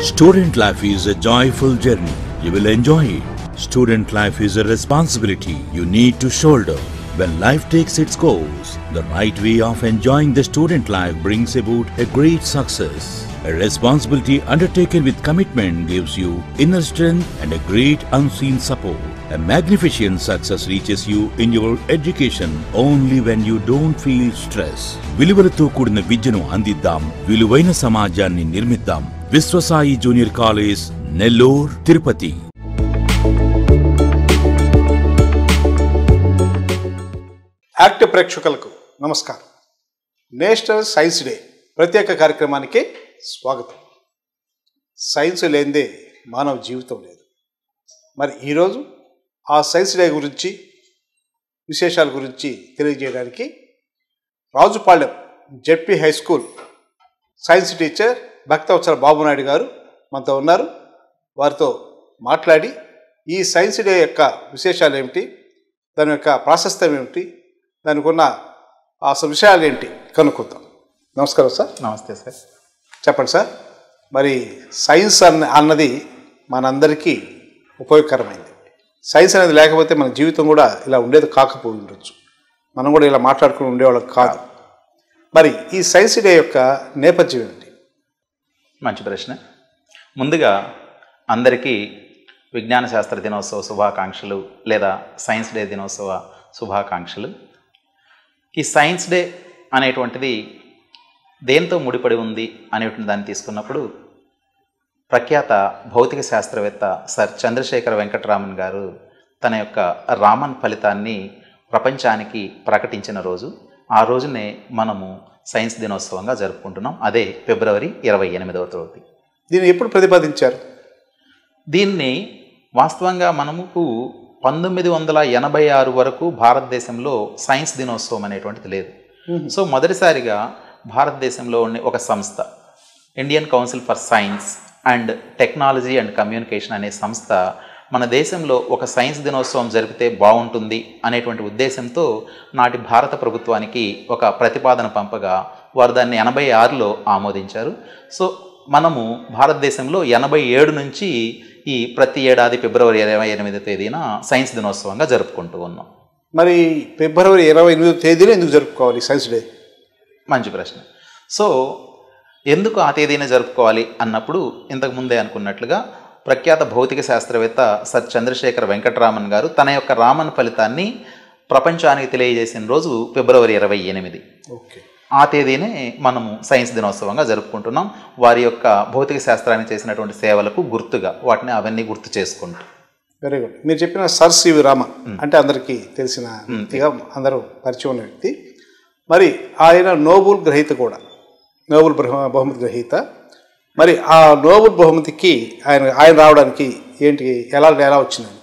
Student life is a joyful journey. You will enjoy it. Student life is a responsibility you need to shoulder. When life takes its course, the right way of enjoying the student life brings about a great success. A responsibility undertaken with commitment gives you inner strength and a great unseen support. A magnificent success reaches you in your education only when you don't feel stress. విలువలతో కూడిన విద్యను అందిద్దాం, విలువైన సమాజాన్ని నిర్మిద్దాం. Vishwasai junior college, Nellore, Tirupati. Act ప్రేక్షకులకు నమస్కారం. National science day ప్రత్యేక కార్యక్రమానికి స్వాగతం. సైన్స్ లేనిదే మానవ జీవితం లేదు. మరి ఈరోజు ఆ సైన్స్ డే గురించి, విశేషాల గురించి తెలియజేయడానికి Rajupalyam ZP high school science teacher Bhaktavatsala Babunaidu గారు మనతో ఉన్నారు. వారితో మాట్లాడి ఈ సైన్స్ డే యొక్క విశేషాలు ఏమిటి, దాని యొక్క ప్రాశస్త్యం ఏమిటి, దానికి ఉన్న అసలు విషయాలు ఏంటి కనుక్కుందాం. నమస్కారం సార్. నమస్తే సార్. చెప్పండి సార్. మరి సైన్స్ అన్నది మనందరికీ ఉపయోగకరమైంది. సైన్స్ అనేది లేకపోతే మన జీవితం కూడా ఇలా ఉండేది కాకపోయి ఉండొచ్చు, మనం కూడా ఇలా మాట్లాడుకుని ఉండేవాళ్ళం కాదు. మరి ఈ సైన్స్ డే యొక్క నేపథ్యం ఏమిటి? మంచి ప్రశ్న. ముందుగా అందరికీ విజ్ఞాన శాస్త్ర దినోత్సవ శుభాకాంక్షలు లేదా సైన్స్ డే దినోత్సవ శుభాకాంక్షలు. ఈ సైన్స్ డే అనేటువంటిది దేంతో ముడిపడి ఉంది అనేటువంటి దాన్ని తీసుకున్నప్పుడు ప్రఖ్యాత భౌతిక శాస్త్రవేత్త సర్ చంద్రశేఖర వెంకటరామన్ గారు తన యొక్క రామన్ ఫలితాన్ని ప్రపంచానికి ప్రకటించిన రోజు. ఆ రోజునే మనము సైన్స్ దినోత్సవంగా జరుపుకుంటున్నాం. అదే ఫిబ్రవరి 28వ తేదీ. దీన్ని ఎప్పుడు ప్రతిపాదించారు? దీన్ని వాస్తవంగా మనకు 1986 వరకు భారతదేశంలో సైన్స్ దినోత్సవం అనేటువంటిది లేదు. సో మొదటిసారిగా భారతదేశంలో ఉండే ఒక సంస్థ, Indian council for science and technology and communication అనే సంస్థ మన దేశంలో ఒక సైన్స్ దినోత్సవం జరిపితే బాగుంటుంది అనేటువంటి ఉద్దేశంతో నాటి భారత ప్రభుత్వానికి ఒక ప్రతిపాదన పంపగా వారు దాన్ని 86లో ఆమోదించారు. సో మనము భారతదేశంలో 87 నుంచి ఈ ప్రతి ఏడాది ఫిబ్రవరి 28వ తేదీన సైన్స్ దినోత్సవంగా జరుపుకుంటూ ఉన్నాం. మరి ఫిబ్రవరి 28వ తేదీన ఎందుకు జరుపుకోవాలి సైన్స్ డే? మంచి ప్రశ్న. సో ఎందుకు ఆ తేదీనే జరుపుకోవాలి అన్నప్పుడు ఇంతకుముందే అనుకున్నట్లుగా ప్రఖ్యాత భౌతిక శాస్త్రవేత్త సర్ చంద్రశేఖర వెంకటరామన్ గారు తన యొక్క రామన్ ఫలితాన్ని ప్రపంచానికి తెలియజేసిన రోజు ఫిబ్రవరి 28. ఓకే. ఆ తేదీనే మనము సైన్స్ దినోత్సవంగా జరుపుకుంటున్నాం. వారి యొక్క భౌతిక శాస్త్రానికి చేసినటువంటి సేవలకు గుర్తుగా వాటిని అవన్నీ గుర్తు చేసుకుంటూ. Very good. మీరు చెప్పిన సర్ సివి రామన్ అంటే అందరికీ తెలిసిన వ్యక్తిగా, అందరూ పరిచయం ఉన్న వ్యక్తి. మరి ఆయన నోబెల్ గ్రహీత కూడా, నోబెల్ బహుమతి గ్రహీత. మరి ఆ నోబెల్ బహుమతికి ఆయన రావడానికి ఏంటి, ఎలా వచ్చింది?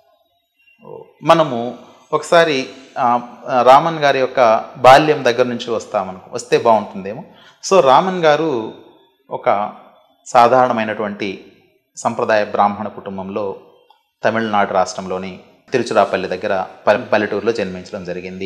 మనము ఒకసారి రామన్ గారి యొక్క బాల్యం దగ్గర నుంచి వస్తే బాగుంటుందేమో. సో రామన్ గారు ఒక సాధారణమైనటువంటి సంప్రదాయ బ్రాహ్మణ కుటుంబంలో తమిళనాడు రాష్ట్రంలోని తిరుచిరాపల్లి దగ్గర పల్లెటూరులో జన్మించడం జరిగింది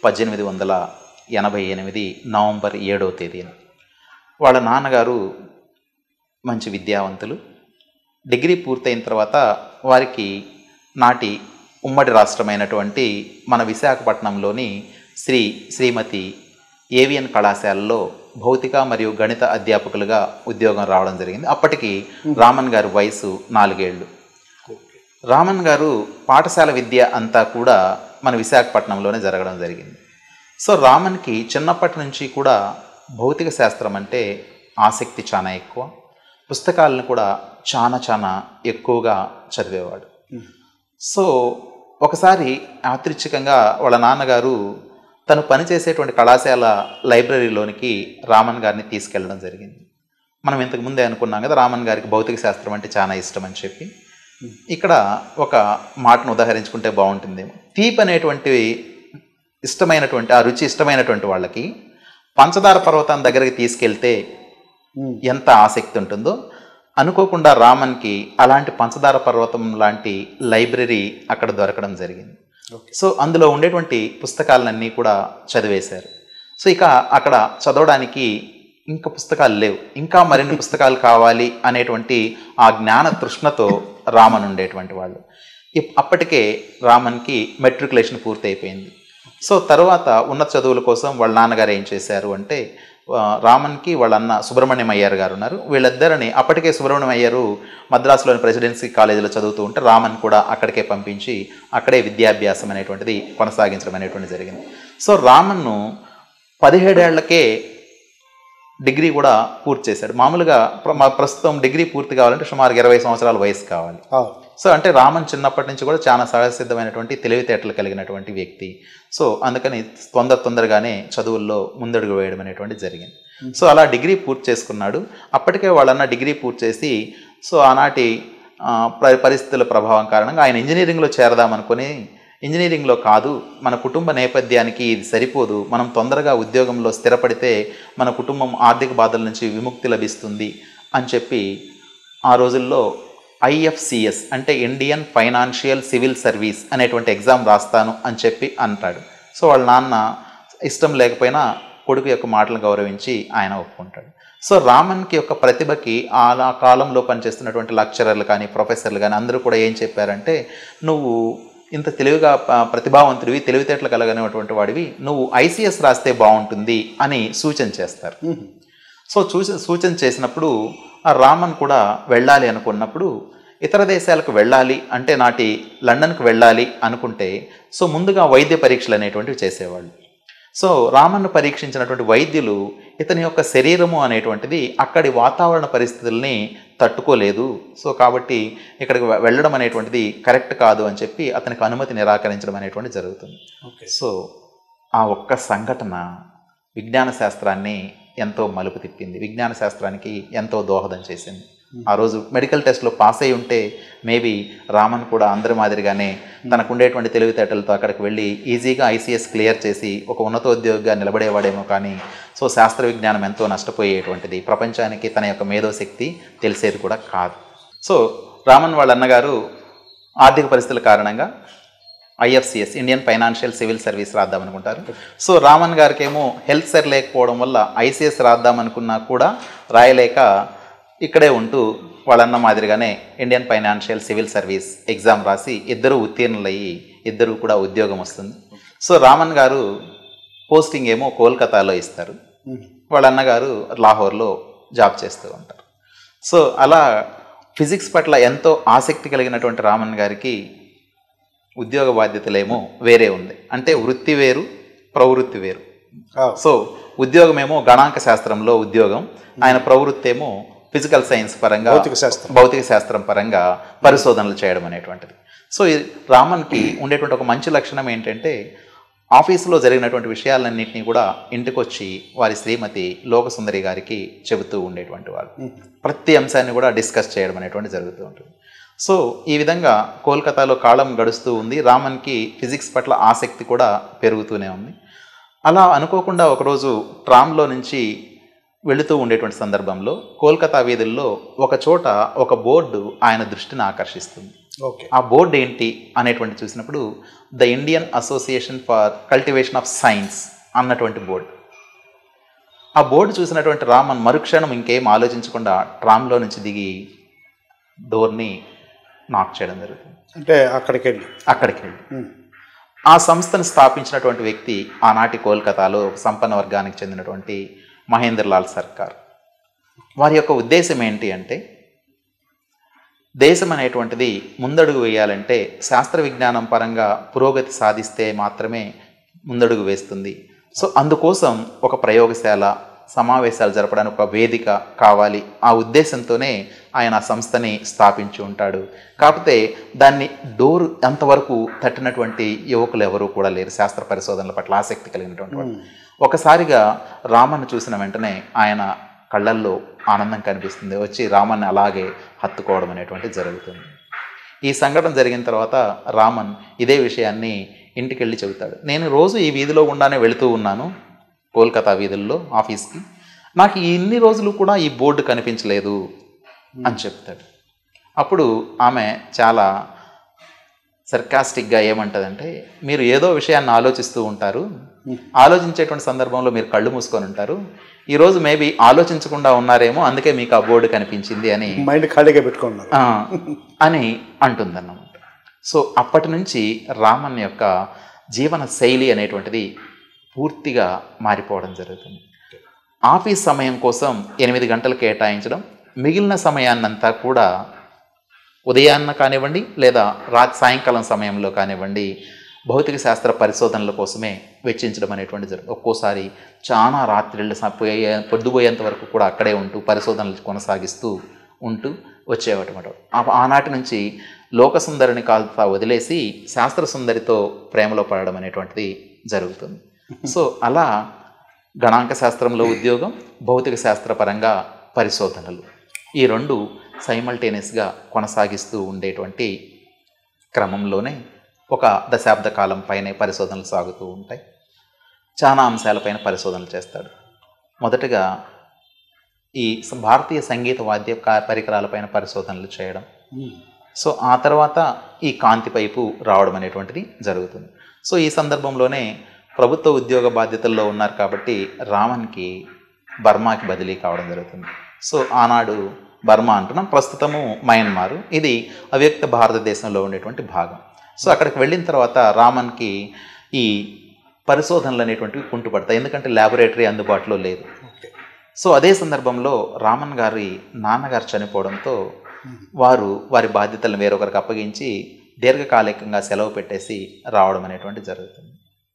1888 నవంబర్ 7వ తేదీన. వాళ్ళ నాన్నగారు మంచి విద్యావంతులు. డిగ్రీ పూర్తయిన తర్వాత వారికి నాటి ఉమ్మడి రాష్ట్రమైనటువంటి మన విశాఖపట్నంలోని శ్రీమతి ఏవిఎన్ కళాశాలలో భౌతిక మరియు గణిత అధ్యాపకులుగా ఉద్యోగం రావడం జరిగింది. అప్పటికి రామన్ గారి వయసు 4 ఏళ్ళు. రామన్ గారు పాఠశాల విద్య అంతా కూడా మన విశాఖపట్నంలోనే జరగడం జరిగింది. సో రామన్కి చిన్నప్పటి నుంచి కూడా భౌతిక శాస్త్రం అంటే ఆసక్తి చాలా ఎక్కువ. పుస్తకాలను కూడా చాలా ఎక్కువగా చదివేవాడు. సో ఒకసారి యాదృచ్ఛికంగా వాళ్ళ నాన్నగారు తను పనిచేసేటువంటి కళాశాల లైబ్రరీలోనికి రామన్ గారిని తీసుకెళ్ళడం జరిగింది. మనం ఇంతకు ముందే అనుకున్నాం కదా, రామన్ గారికి భౌతిక శాస్త్రం అంటే చాలా ఇష్టం అని చెప్పి. ఇక్కడ ఒక మాటను ఉదాహరించుకుంటే బాగుంటుందేమో. తీపి అనేటువంటి ఇష్టమైనటువంటి, ఆ రుచి ఇష్టమైనటువంటి వాళ్ళకి పంచదార పర్వతం దగ్గరికి తీసుకెళ్తే ఎంత ఆసక్తి ఉంటుందో, అనుకోకుండా రామన్కి అలాంటి పంచదార పర్వతం లాంటి లైబ్రరీ అక్కడ దొరకడం జరిగింది. సో అందులో ఉండేటువంటి పుస్తకాలన్నీ కూడా చదివేశారు. సో ఇక అక్కడ చదవడానికి ఇంకా పుస్తకాలు లేవు, ఇంకా మరిన్ని పుస్తకాలు కావాలి అనేటువంటి ఆ జ్ఞాన తృష్ణతో రామన్ ఉండేటువంటి వాళ్ళు. అప్పటికే రామన్కి మెట్రికులేషన్ పూర్తి అయిపోయింది. సో తర్వాత ఉన్నత చదువుల కోసం వాళ్ళ నాన్నగారు ఏం చేశారు అంటే, రామన్కి వాళ్ళ అన్న సుబ్రహ్మణ్యం అయ్యర్ గారు ఉన్నారు, వీళ్ళిద్దరిని అప్పటికే సుబ్రహ్మణ్యం అయ్యరు మద్రాసులోని ప్రెసిడెన్సీ కాలేజీలో చదువుతూ ఉంటే రామన్ కూడా అక్కడికే పంపించి అక్కడే విద్యాభ్యాసం అనేటువంటిది కొనసాగించడం అనేటువంటిది జరిగింది. సో రామన్ను 17 ఏళ్లకే డిగ్రీ కూడా పూర్తి చేశాడు. మామూలుగా ప్రస్తుతం డిగ్రీ పూర్తి కావాలంటే సుమారు 20 సంవత్సరాల వయసు కావాలి. సో అంటే రామన్ చిన్నప్పటి నుంచి కూడా చాలా సహజసిద్ధమైనటువంటి తెలివితేటలు కలిగినటువంటి వ్యక్తి. సో అందుకని తొందరగానే చదువుల్లో ముందడుగు వేయడం అనేటువంటిది జరిగింది. సో అలా డిగ్రీ పూర్తి చేసుకున్నాడు. అప్పటికే వాళ్ళన్న డిగ్రీ పూర్తి చేసి సో ఆనాటి పరిస్థితుల ప్రభావం కారణంగా ఆయన ఇంజనీరింగ్లో చేరదామనుకుని, ఇంజనీరింగ్లో కాదు, మన కుటుంబ నేపథ్యానికి ఇది సరిపోదు, మనం తొందరగా ఉద్యోగంలో స్థిరపడితే మన కుటుంబం ఆర్థిక బాధల నుంచి విముక్తి లభిస్తుంది అని చెప్పి ఆ రోజుల్లో IFCS అంటే ఇండియన్ ఫైనాన్షియల్ సివిల్ సర్వీస్ అనేటువంటి ఎగ్జామ్ రాస్తాను అని చెప్పి అంటాడు. సో వాళ్ళ నాన్న ఇష్టం లేకపోయినా కొడుకు యొక్క మాటలను గౌరవించి ఆయన ఒప్పుకుంటాడు. సో రామన్కి యొక్క ప్రతిభకి ఆ కాలంలో పనిచేస్తున్నటువంటి లెక్చరర్లు కానీ ప్రొఫెసర్లు కానీ అందరూ కూడా ఏం చెప్పారంటే, నువ్వు ఇంత తెలివిగా ప్రతిభావంతుడివి, తెలివితేటలు కలగనటువంటి వాడివి, నువ్వు ICS రాస్తే బాగుంటుంది అని సూచన చేస్తారు. సో సూచన చేసినప్పుడు ఆ రామన్ కూడా వెళ్ళాలి అనుకున్నప్పుడు, ఇతర దేశాలకు వెళ్ళాలి అంటే నాటి లండన్కి వెళ్ళాలి అనుకుంటే సో ముందుగా వైద్య పరీక్షలు అనేటువంటివి చేసేవాళ్ళు. సో రామన్ను పరీక్షించినటువంటి వైద్యులు ఇతని యొక్క శరీరము అనేటువంటిది అక్కడి వాతావరణ పరిస్థితుల్ని తట్టుకోలేదు, సో కాబట్టి ఇక్కడికి వెళ్ళడం అనేటువంటిది కరెక్ట్ కాదు అని చెప్పి అతనికి అనుమతి నిరాకరించడం అనేటువంటిది జరుగుతుంది. సో ఆ ఒక్క సంఘటన విజ్ఞాన శాస్త్రాన్ని ఎంతో మలుపు తిప్పింది, విజ్ఞాన శాస్త్రానికి ఎంతో దోహదం చేసింది. ఆ రోజు మెడికల్ టెస్ట్లో పాస్ అయి ఉంటే మేబీ రామన్ కూడా అందరి మాదిరిగానే తనకు ఉండేటువంటి తెలివితేటలతో అక్కడికి వెళ్ళి ఈజీగా ICS క్లియర్ చేసి ఒక ఉన్నతోద్యోగిగా నిలబడేవాడేమో. కానీ సో శాస్త్ర విజ్ఞానం ఎంతో నష్టపోయేటువంటిది, ప్రపంచానికి తన యొక్క మేధోశక్తి తెలిసేది కూడా కాదు. సో రామన్ వాళ్ళ అన్నగారు ఆర్థిక పరిస్థితుల కారణంగా IFCS Indian financial civil service రాద్దామనుకుంటారు. సో రామన్ గారికి ఏమో హెల్త్ సరి లేకపోవడం వల్ల ICS రాద్దామనుకున్నా కూడా రాయలేక ఇక్కడే ఉంటూ వాళ్ళన్న మాదిరిగానే Indian financial civil service exam రాసి ఇద్దరూ ఉత్తీర్ణులయ్యి ఇద్దరు కూడా ఉద్యోగం వస్తుంది. సో రామన్ గారు పోస్టింగ్ ఏమో కోల్కతాలో ఇస్తారు, వాళ్ళ అన్నగారు లాహోర్లో జాబ్ చేస్తూ ఉంటారు. సో అలా ఫిజిక్స్ పట్ల ఎంతో ఆసక్తి కలిగినటువంటి రామన్ గారికి ఉద్యోగ బాధ్యతలేమో వేరే ఉంది, అంటే వృత్తి వేరు ప్రవృత్తి వేరు. సో ఉద్యోగమేమో గణాంక శాస్త్రంలో ఉద్యోగం, ఆయన ప్రవృత్తి ఏమో ఫిజికల్ సైన్స్ పరంగా భౌతిక శాస్త్రం పరంగా పరిశోధనలు చేయడం అనేటువంటిది. సో రామన్కి ఉండేటువంటి ఒక మంచి లక్షణం ఏంటంటే ఆఫీసులో జరిగినటువంటి విషయాలన్నింటినీ కూడా ఇంటికొచ్చి వారి శ్రీమతి లోకసుందరి గారికి చెబుతూ ఉండేటువంటి వాళ్ళు, ప్రతి అంశాన్ని కూడా డిస్కస్ చేయడం అనేటువంటి జరుగుతూ ఉంటుంది. సో ఈ విధంగా కోల్కతాలో కాలం గడుస్తూ ఉంది, రామన్కి ఫిజిక్స్ పట్ల ఆసక్తి కూడా పెరుగుతూనే ఉంది. అలా అనుకోకుండా ఒకరోజు ట్రామ్లో నుంచి వెళుతూ ఉండేటువంటి సందర్భంలో కోల్కతా వీధుల్లో ఒక చోట ఒక బోర్డు ఆయన దృష్టిని ఆకర్షిస్తుంది. ఆ బోర్డు ఏంటి అనేటువంటి చూసినప్పుడు the Indian association for cultivation of science అన్నటువంటి బోర్డు. ఆ బోర్డు చూసినటువంటి రామన్ మరుక్షణం ఇంకేం ఆలోచించకుండా ట్రామ్లో నుంచి దిగి డోర్ని నాక్ చేయడం జరుగుతుంది. అంటే అక్కడికి వెళ్ళి ఆ సంస్థను స్థాపించినటువంటి వ్యక్తి ఆనాటి కోల్కతాలో సంపన్న వర్గానికి చెందినటువంటి మహేంద్రలాల్ సర్కార్. వారి యొక్క ఉద్దేశం ఏంటి అంటే దేశం అనేటువంటిది ముందడుగు వేయాలంటే శాస్త్ర విజ్ఞానం పరంగా పురోగతి సాధిస్తే మాత్రమే ముందడుగు వేస్తుంది. సో అందుకోసం ఒక ప్రయోగశాల, సమావేశాలు జరపడానికి ఒక వేదిక కావాలి, ఆ ఉద్దేశంతోనే ఆయన ఆ సంస్థని స్థాపించి ఉంటాడు. కాకపోతే దాన్ని డోర్ అంతవరకు తట్టినటువంటి యువకులు ఎవరూ కూడా లేరు, శాస్త్ర పరిశోధనల పట్ల ఆసక్తి కలిగినటువంటి వాళ్ళు. ఒకసారిగా రామన్ను చూసిన వెంటనే ఆయన కళ్ళల్లో ఆనందం కనిపిస్తుంది, వచ్చి రామన్ని అలాగే హత్తుకోవడం అనేటువంటి జరుగుతుంది. ఈ సంఘటన జరిగిన తర్వాత రామన్ ఇదే విషయాన్ని ఇంటికి వెళ్ళి చెబుతాడు. నేను రోజు ఈ వీధిలో గుండానే వెళుతూ ఉన్నాను కోల్కతా వీధుల్లో ఆఫీస్కి, నాకు ఇన్ని రోజులు కూడా ఈ బోర్డు కనిపించలేదు అని చెప్తాడు. అప్పుడు ఆమె చాలా సర్కాస్టిక్గా ఏమంటుందంటే, మీరు ఏదో విషయాన్ని ఆలోచిస్తూ ఉంటారు, ఆలోచించేటువంటి సందర్భంలో మీరు కళ్ళు మూసుకొని ఉంటారు, ఈరోజు మేబీ ఆలోచించకుండా ఉన్నారేమో, అందుకే మీకు ఆ బోర్డు కనిపించింది అని మైండ్ ఖాళీగా పెట్టుకున్నారు అని అంటుందన్నమాట. సో అప్పటి నుంచి రామన్ యొక్క జీవన శైలి అనేటువంటిది పూర్తిగా మారిపోవడం జరుగుతుంది. ఆఫీస్ సమయం కోసం 8 గంటలు కేటాయించడం, మిగిలిన సమయాన్నంతా కూడా ఉదయాన్న కానివ్వండి లేదా సాయంకాలం సమయంలో కానివ్వండి భౌతిక శాస్త్ర పరిశోధనల కోసమే వెచ్చించడం అనేటువంటి జరుగుతుంది. ఒక్కోసారి చాలా రాత్రిళ్ళు పొద్దుపోయేంత వరకు కూడా అక్కడే ఉంటూ పరిశోధనలు కొనసాగిస్తూ ఉంటూ వచ్చేవాటమాట. ఆనాటి నుంచి లోకసుందరిని కాల్తా వదిలేసి శాస్త్ర సుందరితో ప్రేమలో పడడం అనేటువంటిది జరుగుతుంది. సో అలా గణాంక శాస్త్రంలో ఉద్యోగం, భౌతిక శాస్త్రపరంగా పరిశోధనలు, ఈ రెండు సైమల్టేనియస్గా కొనసాగిస్తూ ఉండేటువంటి క్రమంలోనే ఒక దశాబ్ద కాలం పైనే పరిశోధనలు సాగుతూ ఉంటాయి. చాలా అంశాలపైన పరిశోధనలు చేస్తాడు. మొదటగా ఈ భారతీయ సంగీత వాద్య పరికరాలపైన పరిశోధనలు చేయడం. సో ఆ తర్వాత ఈ కాంతి వైపు రావడం అనేటువంటిది జరుగుతుంది. సో ఈ సందర్భంలోనే ప్రభుత్వ ఉద్యోగ బాధ్యతల్లో ఉన్నారు కాబట్టి రామన్కి బర్మాకి బదిలీ కావడం జరుగుతుంది. సో ఆనాడు బర్మా అంటున్నాం, ప్రస్తుతము మయన్మార్, ఇది అవ్యక్త భారతదేశంలో ఉండేటువంటి భాగం. సో అక్కడికి వెళ్ళిన తర్వాత రామన్కి ఈ పరిశోధనలు అనేటువంటివి కుంటుపడతాయి, ఎందుకంటే ల్యాబొరేటరీ అందుబాటులో లేదు. సో అదే సందర్భంలో రామన్ గారి నాన్నగారు చనిపోవడంతో వారి బాధ్యతలను వేరొకరికి అప్పగించి దీర్ఘకాలికంగా సెలవు పెట్టేసి రావడం అనేటువంటి జరుగుతుంది.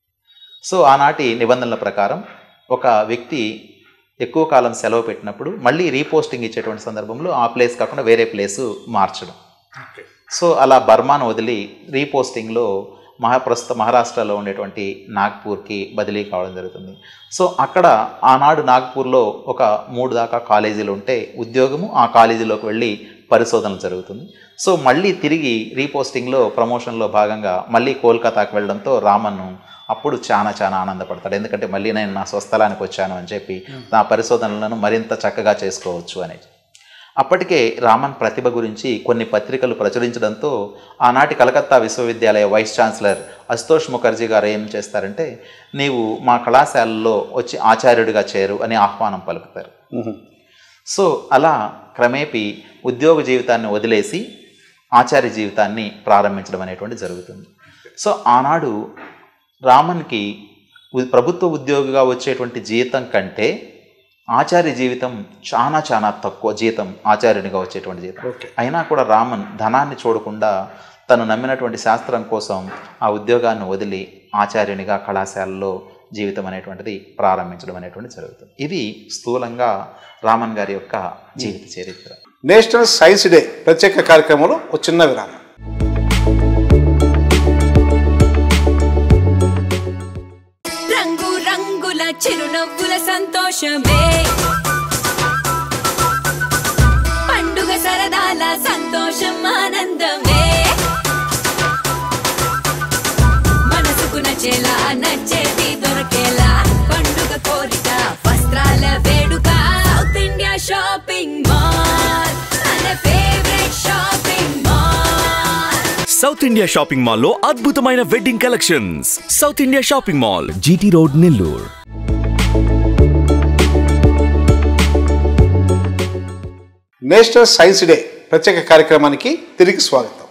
సో ఆనాటి నిబంధనల ప్రకారం ఒక వ్యక్తి ఎక్కువ కాలం సెలవు పెట్టినప్పుడు మళ్ళీ రీపోస్టింగ్ ఇచ్చేటువంటి సందర్భంలో ఆ ప్లేస్ కాకుండా వేరే ప్లేసు మార్చడం. సో అలా బర్మాను వదిలి రీపోస్టింగ్లో ప్రస్తుత మహారాష్ట్రలో ఉండేటువంటి నాగ్పూర్కి బదిలీ కావడం జరుగుతుంది. సో అక్కడ ఆనాడు నాగ్పూర్లో ఒక 3 దాకా కాలేజీలు ఉంటే ఉద్యోగము ఆ కాలేజీలోకి వెళ్ళి పరిశోధనలు జరుగుతుంది. సో మళ్ళీ తిరిగి రీపోస్టింగ్లో ప్రమోషన్లో భాగంగా మళ్ళీ కోల్కతాకి వెళ్ళడంతో రామన్ అప్పుడు చాలా ఆనందపడతాడు, ఎందుకంటే మళ్ళీ నేను నా స్వస్థలానికి వచ్చాను అని చెప్పి నా పరిశోధనలను మరింత చక్కగా చేసుకోవచ్చు అనేది. అప్పటికే రామన్ ప్రతిభ గురించి కొన్ని పత్రికలు ప్రచురించడంతో ఆనాటి కలకత్తా విశ్వవిద్యాలయ వైస్ ఛాన్సలర్ అశుతోష్ ముఖర్జీ గారు ఏం చేస్తారంటే, నీవు మా కళాశాలలో వచ్చి ఆచార్యుడిగా చేరు అని ఆహ్వానం పలుకుతారు. సో అలా క్రమేపీ ఉద్యోగ జీవితాన్ని వదిలేసి ఆచార్య జీవితాన్ని ప్రారంభించడం అనేటువంటి జరుగుతుంది. సో ఆనాడు రామన్కి ప్రభుత్వ ఉద్యోగిగా వచ్చేటువంటి జీతం కంటే ఆచార్య జీవితం చాలా తక్కువ జీతం, ఆచార్యునిగా వచ్చేటువంటి జీతం. అయినా కూడా రామన్ ధనాన్ని చూడకుండా తను నమ్మినటువంటి శాస్త్రం కోసం ఆ ఉద్యోగాన్ని వదిలి ఆచార్యునిగా కళాశాలలో జీవితం అనేటువంటిది ప్రారంభించడం అనేటువంటి జరుగుతుంది. ఇది స్థూలంగా రామన్ గారి యొక్క జీవిత చరిత్ర. నేషనల్ సైన్స్ డే ప్రత్యేక కార్యక్రమంలో ఒక చిన్న విరామం. చిరునవ్వుల సంతోషమే, పండుగ సరదాల సంతోషం ఆనందమే, మనసుకు నచ్చేలా నచ్చేది దొరకేలా పండుగ కోరిక వస్త్రాల వేడుక. సౌత్ ఇండియా షాపింగ్ మాల్, మన favourite shopping mall. South India shopping mall లో అద్భుతమైన wedding collections. South India shopping mall, GT road, Nellore. National science day ప్రత్యేక కార్యక్రమానికి తిరిగి స్వాగతం.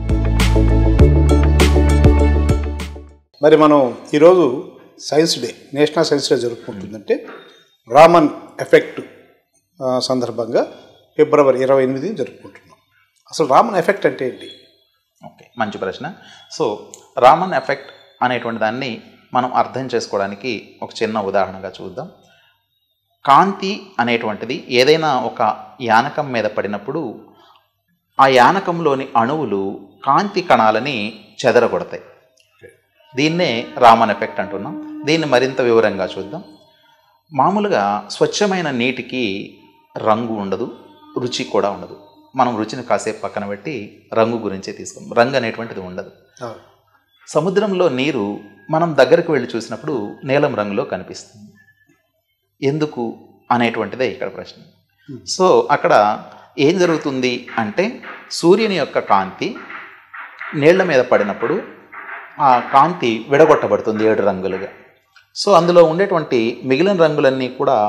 మరి మనం ఈరోజు science day, national science day జరుపుకుంటుందంటే రామన్ ఎఫెక్ట్ సందర్భంగా ఫిబ్రవరి 28 జరుపుకుంటున్నాం. అసలు రామన్ ఎఫెక్ట్ అంటే ఏంటి? ఓకే, మంచి ప్రశ్న. సో రామన్ ఎఫెక్ట్ అనేటువంటి దాన్ని మనం అర్థం చేసుకోవడానికి ఒక చిన్న ఉదాహరణగా చూద్దాం. కాంతి అనేటువంటిది ఏదైనా ఒక యానకం మీద పడినప్పుడు ఆ యానకంలోని అణువులు కాంతి కణాలని చెదరగొడతాయి. దీన్నే రామన్ ఎఫెక్ట్ అంటున్నాం. దీన్ని మరింత వివరంగా చూద్దాం. మామూలుగా స్వచ్ఛమైన నీటికి రంగు ఉండదు, రుచి కూడా ఉండదు. మనం రుచిని కాసేపు పక్కన పెట్టి రంగు గురించే తీసుకుందాం. రంగు అనేటువంటిది ఉండదు. సముద్రంలో నీరు మనం దగ్గరకు వెళ్ళి చూసినప్పుడు నీలం రంగులో కనిపిస్తుంది. ఎందుకు అనేటువంటిదే ఇక్కడ ప్రశ్న. సో అక్కడ ఏం జరుగుతుంది అంటే, సూర్యుని యొక్క కాంతి నీళ్ల మీద పడినప్పుడు ఆ కాంతి విడగొట్టబడుతుంది 7 రంగులుగా. సో అందులో ఉండేటువంటి మిగిలిన రంగులన్నీ కూడా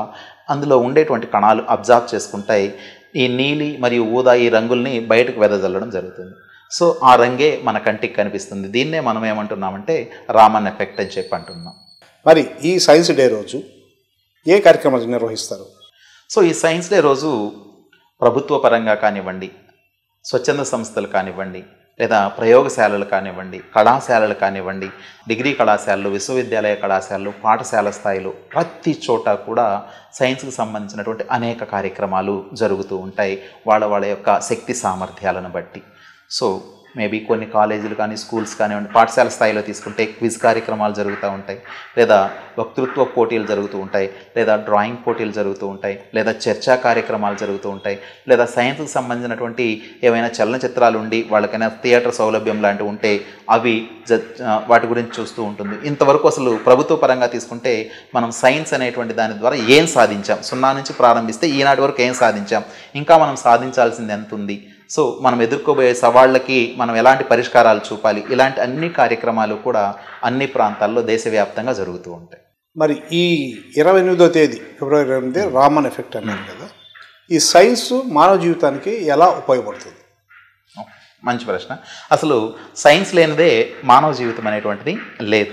అందులో ఉండేటువంటి కణాలు అబ్జార్బ్ చేసుకుంటాయి. ఈ నీలి మరియు ఊదా ఈ రంగుల్ని బయటకు వెదజల్లడం జరుగుతుంది. సో ఆ రంగే మన కంటికి కనిపిస్తుంది. దీన్నే మనం ఏమంటున్నామంటే రామన్ ఎఫెక్ట్ అని చెప్పి అంటున్నాం. మరి ఈ సైన్స్ డే రోజు ఏ కార్యక్రమాలు నిర్వహిస్తారు? సో ఈ సైన్స్ డే రోజు ప్రభుత్వ పరంగా కానివ్వండి, స్వచ్ఛంద సంస్థలు కానివ్వండి, లేదా ప్రయోగశాలలు కానివ్వండి, కళాశాలలు కానివ్వండి, డిగ్రీ కళాశాలలు, విశ్వవిద్యాలయ కళాశాలలు, పాఠశాల స్థాయిలో ప్రతి చోట కూడా సైన్స్కి సంబంధించినటువంటి అనేక కార్యక్రమాలు జరుగుతూ ఉంటాయి వాళ్ళ యొక్క శక్తి సామర్థ్యాలను బట్టి. సో మేబీ కొన్ని కాలేజీలు కానీ స్కూల్స్ కానివ్వండి, పాఠశాల స్థాయిలో తీసుకుంటే క్విజ్ కార్యక్రమాలు జరుగుతూ ఉంటాయి, లేదా వక్తృత్వ పోటీలు జరుగుతూ ఉంటాయి, లేదా డ్రాయింగ్ పోటీలు జరుగుతూ ఉంటాయి, లేదా చర్చా కార్యక్రమాలు జరుగుతూ ఉంటాయి, లేదా సైన్స్కి సంబంధించినటువంటి ఏమైనా చలనచిత్రాలు ఉండి వాళ్ళకైనా థియేటర్ సౌలభ్యం లాంటివి ఉంటే అవి వాటి గురించి చూస్తూ ఉంటుంది. ఇంతవరకు అసలు ప్రభుత్వ పరంగా తీసుకుంటే మనం సైన్స్ అనేటువంటి దాని ద్వారా ఏం సాధించాం, 0 నుంచి ప్రారంభిస్తే ఈనాటి వరకు ఏం సాధించాం, ఇంకా మనం సాధించాల్సింది ఎంత ఉంది, సో మనం ఎదుర్కోబోయే సవాళ్ళకి మనం ఎలాంటి పరిష్కారాలు చూపాలి, ఇలాంటి అన్ని కార్యక్రమాలు కూడా అన్ని ప్రాంతాల్లో దేశవ్యాప్తంగా జరుగుతూ ఉంటాయి. మరి ఈ 28వ తేదీ ఫిబ్రవరి 28 రామన్ ఎఫెక్ట్ అన్నారు కదా, ఈ సైన్స్ మానవ జీవితానికి ఎలా ఉపయోగపడుతుంది? మంచి ప్రశ్న. అసలు సైన్స్ లేనిదే మానవ జీవితం అనేటువంటిది లేదు.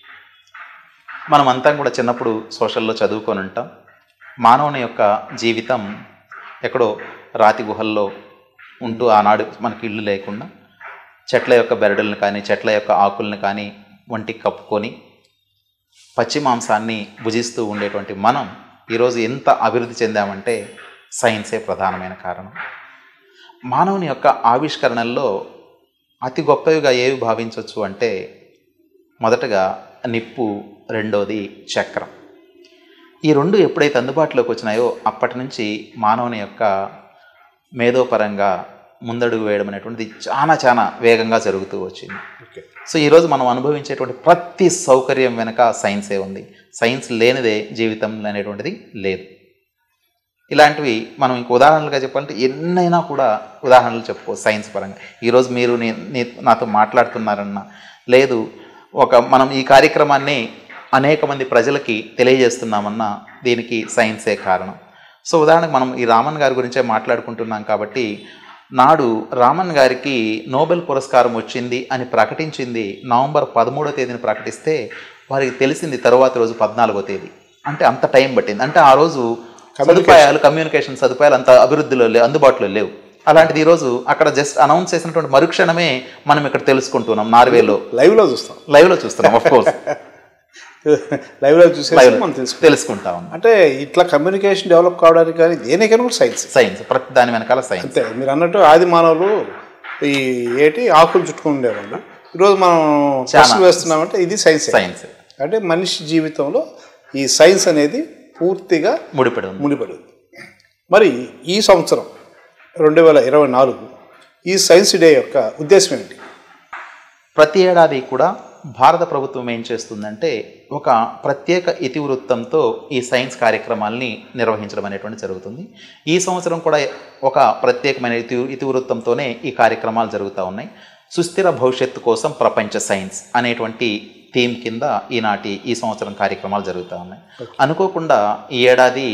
మనం అంతా కూడా చిన్నప్పుడు సోషల్లో చదువుకొని ఉంటాం. మానవుని యొక్క జీవితం ఎక్కడో రాతి గుహల్లో ఉంటూ, ఆనాడు మనకి ఇల్లు లేకుండా చెట్ల యొక్క బెరడులను కానీ చెట్ల యొక్క ఆకులను కానీ వంటికి కప్పుకొని పచ్చి మాంసాన్ని భుజిస్తూ ఉండేటువంటి మనం ఈరోజు ఎంత అభివృద్ధి చెందామంటే సైన్సే ప్రధానమైన కారణం. మానవుని యొక్క ఆవిష్కరణల్లో అతి గొప్పవిగా ఏవి భావించవచ్చు అంటే మొదటగా నిప్పు, రెండోది చక్రం. ఈ రెండు ఎప్పుడైతే అందుబాటులోకి వచ్చినాయో అప్పటి నుంచి మానవుని యొక్క మేధోపరంగా ముందడుగు వేయడం అనేటువంటిది చాలా వేగంగా జరుగుతూ వచ్చింది. సో ఈరోజు మనం అనుభవించేటువంటి ప్రతి సౌకర్యం వెనక సైన్సే ఉంది. సైన్స్ లేనిదే జీవితం అనేటువంటిది లేదు. ఇలాంటివి మనం ఇంక ఉదాహరణలుగా చెప్పాలంటే ఎన్నైనా కూడా ఉదాహరణలు చెప్పుకోవచ్చు సైన్స్ పరంగా. ఈరోజు మీరు నాతో మాట్లాడుతున్నారన్నా, లేదు మనం ఈ కార్యక్రమాన్ని అనేక మంది ప్రజలకి తెలియజేస్తున్నామన్నా దీనికి సైన్సే కారణం. సో ఉదాహరణకు మనం ఈ రామన్ గారి గురించే మాట్లాడుకుంటున్నాం కాబట్టి నాడు రామన్ గారికి నోబెల్ పురస్కారం వచ్చింది అని ప్రకటించింది నవంబర్ 13వ తేదీని ప్రకటిస్తే వారికి తెలిసింది తరువాత రోజు 14వ తేదీ. అంటే అంత టైం పట్టింది. అంటే ఆ రోజు కమ్యూనికేషన్ సదుపాయాలు అంత అభివృద్ధిలో అందుబాటులో లేవు. అలాంటిది ఈరోజు అక్కడ జస్ట్ అనౌన్స్ చేసినటువంటి మరుక్షణమే మనం ఇక్కడ తెలుసుకుంటున్నాం. నార్వేలో లైవ్లో చూస్తున్నాం ఆఫ్ కోర్స్ లైవ్లో చూసి మనం తెలుసుకుంటాం. అంటే ఇట్లా కమ్యూనికేషన్ డెవలప్ కావడానికి కానీ దేనికైనా కూడా సైన్స్ ప్రతి దాని వెనకాల సైన్స్. అంతే మీరు అన్నట్టు ఆది మానవులు ఈ ఆకులు చుట్టుకుని ఉండేవాళ్ళు. ఈరోజు మనం ప్రశ్న వేస్తున్నామంటే ఇది సైన్స్. అంటే మనిషి జీవితంలో ఈ సైన్స్ అనేది పూర్తిగా ముడిపడి ఉంది. మరి ఈ సంవత్సరం 2024 ఈ సైన్స్ డే యొక్క ఉద్దేశం ఏంటి? ప్రతి ఏడాది కూడా భారత ప్రభుత్వం ఏం చేస్తుందంటే ఒక ప్రత్యేక ఇతివృత్తంతో ఈ సైన్స్ కార్యక్రమాల్ని నిర్వహించడం అనేటువంటి జరుగుతుంది. ఈ సంవత్సరం కూడా ఒక ప్రత్యేకమైన ఇతివృత్తంతోనే ఈ కార్యక్రమాలు జరుగుతూ ఉన్నాయి. సుస్థిర భవిష్యత్తు కోసం ప్రపంచ సైన్స్ అనేటువంటి థీమ్ కింద ఈ సంవత్సరం కార్యక్రమాలు జరుగుతూ ఉన్నాయి. అనుకోకుండా ఈ ఏడాది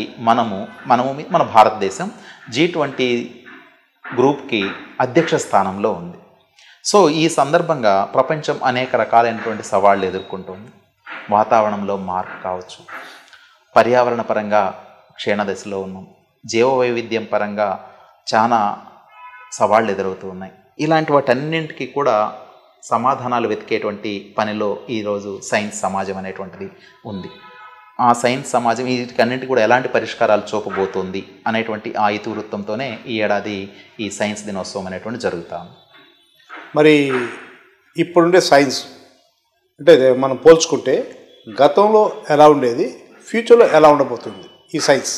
మన భారతదేశం G20 గ్రూప్కి అధ్యక్ష స్థానంలో ఉంది. సో ఈ సందర్భంగా ప్రపంచం అనేక రకాలైనటువంటి సవాళ్ళు ఎదుర్కొంటుంది. వాతావరణంలో మార్పు కావచ్చు, పర్యావరణ పరంగా క్షీణదశలో ఉన్నాం, జీవ వైవిధ్యం పరంగా చాలా సవాళ్ళు ఎదురవుతూ ఉన్నాయి. ఇలాంటి వాటన్నింటికి కూడా సమాధానాలు వెతికేటువంటి పనిలో ఈరోజు సైన్స్ సమాజం అనేటువంటిది ఉంది. ఆ సైన్స్ సమాజం వీటికన్నింటికి కూడా ఎలాంటి పరిష్కారాలు చూపబోతోంది అనేటువంటి ఆ ఇతివృత్తంతోనే ఈ ఏడాది ఈ సైన్స్ దినోత్సవం అనేటువంటి జరుగుతాం. మరి ఇప్పుడుండే సైన్స్ అంటే మనం పోల్చుకుంటే గతంలో ఎలా ఉండేది, ఫ్యూచర్లో ఎలా ఉండబోతుంది ఈ సైన్స్?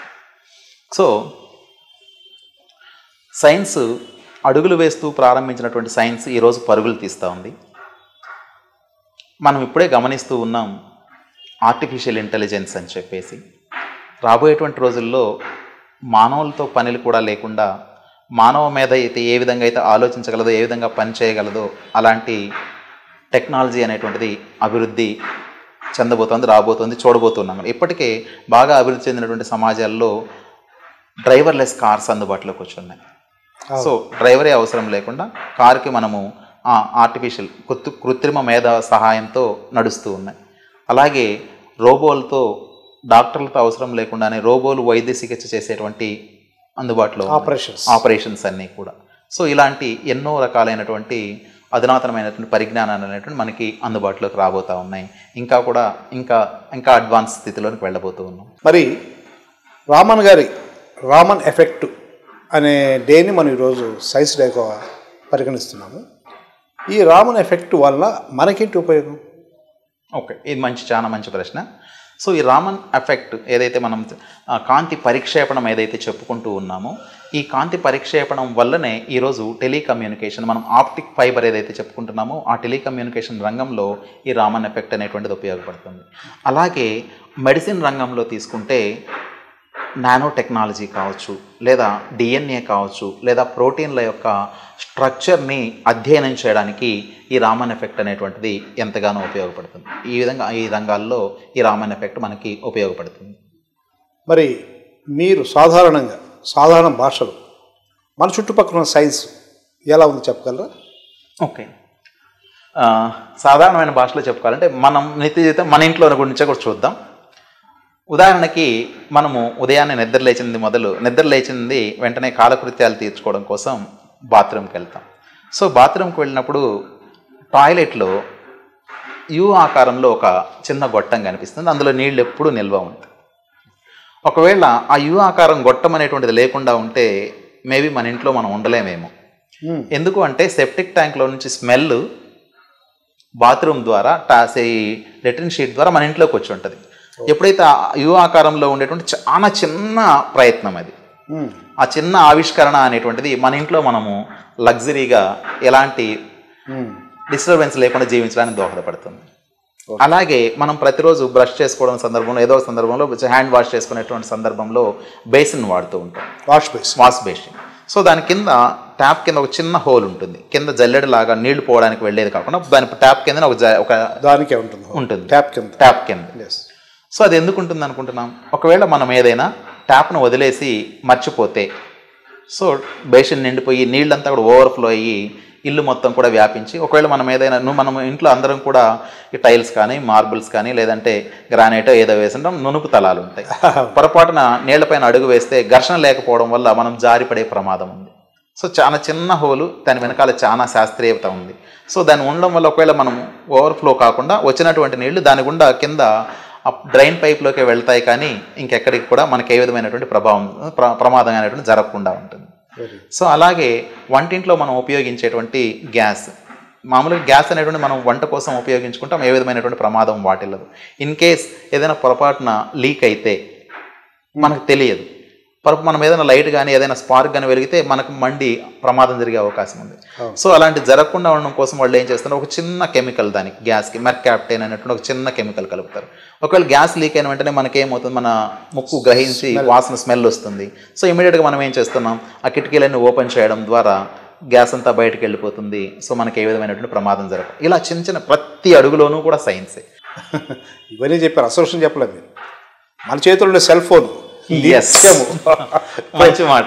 సో సైన్స్ అడుగులు వేస్తూ ప్రారంభించినటువంటి సైన్స్ ఈరోజు పరుగులు తీస్తూ ఉంది. మనం ఇప్పుడే గమనిస్తూ ఉన్నాం ఆర్టిఫిషియల్ ఇంటెలిజెన్స్ అని చెప్పేసి. రాబోయేటువంటి రోజుల్లో మానవులతో పనులు కూడా లేకుండా మానవ మీద అయితే ఏ విధంగా అయితే ఆలోచించగలదో, ఏ విధంగా పని చేయగలదో అలాంటి టెక్నాలజీ అనేటువంటిది అభివృద్ధి చెందబోతోంది, రాబోతోంది, చూడబోతున్నాం. ఇప్పటికే బాగా అభివృద్ధి చెందినటువంటి సమాజాల్లో డ్రైవర్లెస్ కార్స్ అందుబాటులోకి వచ్చున్నాయి. సో డ్రైవరే అవసరం లేకుండా కారుకి మనము ఆర్టిఫిషియల్ కృత్రిమ మేధ సహాయంతో నడుస్తూ ఉన్నాయి. అలాగే రోబోలతో డాక్టర్లతో అవసరం లేకుండానే రోబోలు వైద్య చికిత్స చేసేటువంటి అందుబాటులో ఆపరేషన్స్ అన్నీ కూడా. సో ఇలాంటి ఎన్నో రకాలైనటువంటి అధునాతనమైనటువంటి పరిజ్ఞానాలు అనేటువంటి మనకి అందుబాటులోకి రాబోతూ ఉన్నాయి. ఇంకా కూడా ఇంకా అడ్వాన్స్ స్థితిలోకి వెళ్ళబోతూ ఉన్నాం. మరి రామన్ ఎఫెక్ట్ అనే డేని మనం ఈరోజు సైన్స్ డేగా పరిగణిస్తున్నాము. ఈ రామన్ ఎఫెక్ట్ వల్ల మనకేంటి ఉపయోగం? ఓకే, ఇది చాలా మంచి ప్రశ్న. సో ఈ రామన్ ఎఫెక్ట్ ఏదైతే మనం కాంతి పరిక్షేపణం ఏదైతే చెప్పుకుంటూ ఉన్నామో, ఈ కాంతి పరిక్షేపణం వల్లనే ఈరోజు టెలికమ్యూనికేషన్, మనం ఆప్టిక్ ఫైబర్ ఏదైతే చెప్పుకుంటున్నామో ఆ టెలికమ్యూనికేషన్ రంగంలో ఈ రామన్ ఎఫెక్ట్ అనేటువంటిది ఉపయోగపడుతుంది. అలాగే మెడిసిన్ రంగంలో తీసుకుంటే నానో టెక్నాలజీ కావచ్చు, లేదా డిఎన్ఏ కావచ్చు, లేదా ప్రోటీన్ల యొక్క స్ట్రక్చర్ని అధ్యయనం చేయడానికి ఈ రామన్ ఎఫెక్ట్ అనేటువంటిది ఎంతగానో ఉపయోగపడుతుంది. ఈ విధంగా ఈ రంగాల్లో ఈ రామన్ ఎఫెక్ట్ మనకి ఉపయోగపడుతుంది. మరి మీరు సాధారణ భాషలో మన చుట్టుపక్కల సైన్స్ ఎలా ఉంది చెప్పగలరా? ఓకే, సాధారణమైన భాషలో చెప్పుకోవాలంటే మనం నిత్య జీవితం మన ఇంట్లో గురించి కూడా చూద్దాం. ఉదాహరణకి మనము ఉదయాన్నే నిద్ర లేచింది వెంటనే కాలకృత్యాలు తీర్చుకోవడం కోసం బాత్రూమ్కి వెళ్తాం. సో బాత్రూమ్కి వెళ్ళినప్పుడు టాయిలెట్లో యు ఆకారంలో ఒక చిన్న గొట్టం కనిపిస్తుంది. అందులో నీళ్ళు ఎప్పుడూ నిల్వ ఉంటుంది. ఒకవేళ ఆ యు ఆకారం గొట్టం అనేటువంటిది లేకుండా ఉంటే మేబీ మన ఇంట్లో మనం ఉండలేమేమో. ఎందుకు అంటే సెప్టిక్ ట్యాంక్లో నుంచి స్మెల్ బాత్రూమ్ ద్వారా లెట్రిన్ షీట్ ద్వారా మన ఇంట్లోకి వచ్చి ఉంటుంది. ఎప్పుడైతే యు ఆకారంలో ఉండేటువంటి చాలా చిన్న ప్రయత్నం అది, ఆ చిన్న ఆవిష్కరణ అనేటువంటిది మన ఇంట్లో మనము లగ్జరీగా ఎలాంటి డిస్టర్బెన్స్ లేకుండా జీవించడానికి దోహదపడుతుంది. అలాగే మనం ప్రతిరోజు బ్రష్ చేసుకోవడం సందర్భంలో, ఏదో సందర్భంలో హ్యాండ్ వాష్ చేసుకునేటువంటి సందర్భంలో బేసిన్ వాడుతూ ఉంటాం, వాష్ బేసిన్. సో దాని కింద ట్యాప్ కింద ఒక చిన్న హోల్ ఉంటుంది. కింద జల్లెడ లాగా నీళ్లు పోవడానికి వెళ్ళేది కాకుండా దాని ట్యాప్ కింద ఒక దానికే ఉంటుంది ట్యాప్ కింద. సో అది ఎందుకు ఉంటుంది అనుకుంటున్నాం? ఒకవేళ మనం ఏదైనా ట్యాప్ను వదిలేసి మర్చిపోతే, సో బేసిన్ నిండిపోయి నీళ్ళంతా కూడా ఓవర్ఫ్లో అయ్యి ఇల్లు మొత్తం కూడా వ్యాపించి, ఒకవేళ మనం ఏదైనా మనం ఇంట్లో అందరం కూడా ఈ టైల్స్ కానీ మార్బుల్స్ కానీ లేదంటే గ్రానైట్ ఏదో వేసింటాం, నునుపు తలాలు ఉంటాయి. పొరపాటున నీళ్లపైన అడుగు వేస్తే ఘర్షణ లేకపోవడం వల్ల మనం జారిపడే ప్రమాదం ఉంది. సో చాలా చిన్న హోలు, దాని వెనకాల చాలా శాస్త్రీయత ఉంది. సో దాన్ని ఉండడం వల్ల ఒకవేళ మనం ఓవర్ఫ్లో కాకుండా వచ్చినటువంటి నీళ్లు దాని గుండా కింద డ్రైన్ పైప్లోకి వెళ్తాయి, కానీ ఇంకెక్కడికి కూడా మనకి ఏ విధమైనటువంటి ప్రమాదం అనేటువంటి జరగకుండా ఉంటుంది. సో అలాగే వంటింట్లో మనం ఉపయోగించేటువంటి గ్యాస్, మామూలుగా గ్యాస్ అనేటువంటి మనం వంట కోసం ఉపయోగించుకుంటాం, ఏ విధమైనటువంటి ప్రమాదం వాటిల్లదు. ఇన్ కేస్ ఏదైనా పొరపాటున లీక్ అయితే మనకు తెలియదు. మనం ఏదైనా లైట్ కానీ ఏదైనా స్పార్క్ కానీ వెలిగితే మనకు మండి ప్రమాదం జరిగే అవకాశం ఉంది. సో అలాంటి జరగకుండా ఉండడం కోసం వాళ్ళు ఏం చేస్తున్నారు, ఒక చిన్న కెమికల్ దానికి గ్యాస్కి మెర్కాప్టైన్ అనేటువంటి ఒక చిన్న కెమికల్ కలుపుతారు. ఒకవేళ గ్యాస్ లీక్ అయిన వెంటనే మనకేమవుతుంది, మన ముక్కు గ్రహించి వాసన స్మెల్ వస్తుంది. సో ఇమీడియట్గా మనం ఏం చేస్తున్నాం, ఆ కిటికీలన్నీ ఓపెన్ చేయడం ద్వారా గ్యాస్ అంతా బయటకు వెళ్ళిపోతుంది. సో మనకి ఏ విధమైనటువంటి ప్రమాదం జరగదు. ఇలా చిన్న చిన్న ప్రతి అడుగులోనూ కూడా సైన్సే. ఇవన్నీ చెప్పారు, అసలు చెప్పలేదు మీరు. మన చేతుల్లో సెల్ ఫోన్ మంచి మాట.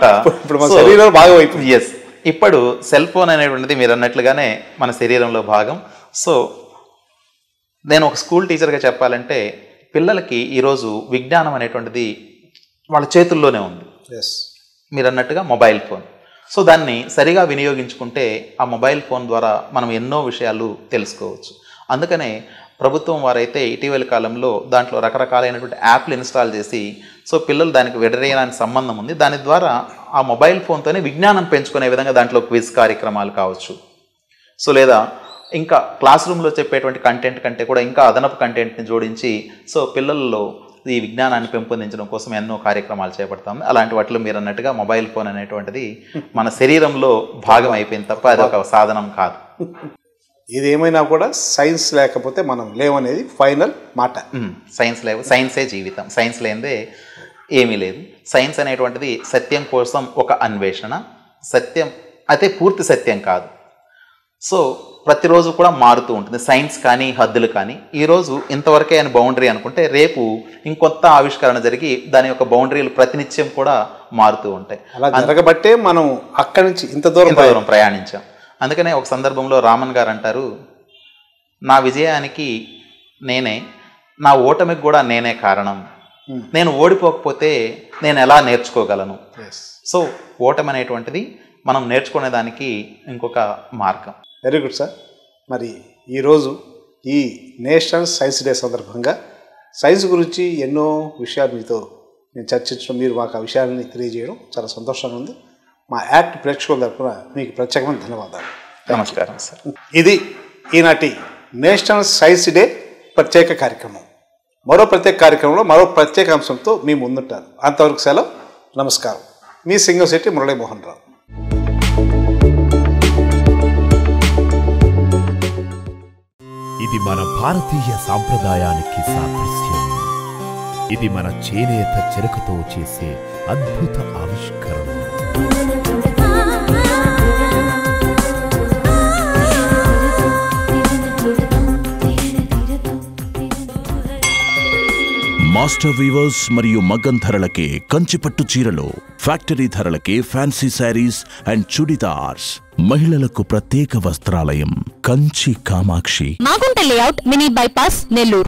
ఇప్పుడు సెల్ ఫోన్ అనేటువంటిది మీరు అన్నట్లుగానే మన శరీరంలో భాగం. సో నేను ఒక స్కూల్ టీచర్గా చెప్పాలంటే పిల్లలకి ఈరోజు విజ్ఞానం అనేటువంటిది వాళ్ళ చేతుల్లోనే ఉంది. మీరు అన్నట్టుగా మొబైల్ ఫోన్. సో దాన్ని సరిగా వినియోగించుకుంటే ఆ మొబైల్ ఫోన్ ద్వారా మనం ఎన్నో విషయాలు తెలుసుకోవచ్చు. అందుకనే ప్రభుత్వం వారైతే ఇటీవల కాలంలో దాంట్లో రకరకాలైనటువంటి యాప్లు ఇన్స్టాల్ చేసి, సో పిల్లలు దానికి విడదీయడానికి సంబంధం ఉంది, దాని ద్వారా ఆ మొబైల్ ఫోన్తోనే విజ్ఞానం పెంచుకునే విధంగా దాంట్లో క్విజ్ కార్యక్రమాలు కావచ్చు, సో లేదా ఇంకా క్లాస్ రూమ్లో చెప్పేటువంటి కంటెంట్ కంటే కూడా ఇంకా అదనపు కంటెంట్ని జోడించి సో పిల్లల్లో ఈ విజ్ఞానాన్ని పెంపొందించడం కోసం ఎన్నో కార్యక్రమాలు చేపడతాము. అలాంటి వాటిలో మీరు అన్నట్టుగా మొబైల్ ఫోన్ అనేటువంటిది మన శరీరంలో భాగం అయిపోయింది తప్ప అది ఒక సాధనం కాదు. ఇదేమైనా కూడా సైన్స్ లేకపోతే మనం లేవనేది ఫైనల్ మాట. సైన్సే జీవితం, సైన్స్ లేనిదే ఏమీ లేదు. సైన్స్ అనేటువంటిది సత్యం కోసం ఒక అన్వేషణ. సత్యం అయితే పూర్తి సత్యం కాదు, సో ప్రతిరోజు కూడా మారుతూ ఉంటుంది. సైన్స్ కానీ హద్దులు కానీ ఈరోజు ఇంతవరకే అని బౌండరీ అనుకుంటే రేపు ఇంకొత్త ఆవిష్కరణ జరిగి దాని యొక్క బౌండరీలు ప్రతినిత్యం కూడా మారుతూ ఉంటాయి. అలా జరగబట్టే మనం అక్కడి నుంచి ఇంత దూరం ప్రయాణించాం. అందుకనే ఒక సందర్భంలో రామన్ గారు అంటారు, నా విజయానికి నేనే, నా ఓటమికి కూడా నేనే కారణం. నేను ఓడిపోకపోతే నేను ఎలా నేర్చుకోగలను? సో ఓటమి అనేటువంటిది మనం నేర్చుకునేదానికి ఇంకొక మార్గం. Very good sir. మరి ఈరోజు ఈ నేషనల్ సైన్స్ డే సందర్భంగా సైన్స్ గురించి ఎన్నో విషయాలు మీతో నేను చర్చించడం, మీరు మాకు ఆ విషయాలని తెలియజేయడం చాలా సంతోషంగా ఉంది. మా యాక్ట్ ప్రేక్షకుల తరఫున మీకు ప్రత్యేకమైన ధన్యవాదాలు. నమస్కారం సార్. ఇది ఈనాటి నేషనల్ సైన్స్ డే ప్రత్యేక కార్యక్రమం. మరో ప్రత్యేక కార్యక్రమంలో మరో ప్రత్యేక అంశంతో మీ ముందుంటాను. అంతవరకు సెలవు. నమస్కారం. మీ సింగంశెట్టి మురళీమోహన్ రావు. ఇది మన భారతీయ సాంప్రదాయానికి సాదృశ్యం. ఇది మన చేనేత చెరకుతో చేసే అద్భుత ఆవిష్కరణ. మాస్టర్ వీవర్స్ మరియు మగ్గం ధరలకే కంచిపట్టు చీరలు, ఫ్యాక్టరీ ధరలకే ఫ్యాన్సీ శారీస్ అండ్ చుడిదార్స్. మహిళలకు ప్రత్యేక వస్త్రాలయం Kanchi Kamakshi. Magunta layout, mini bypass, Nellore.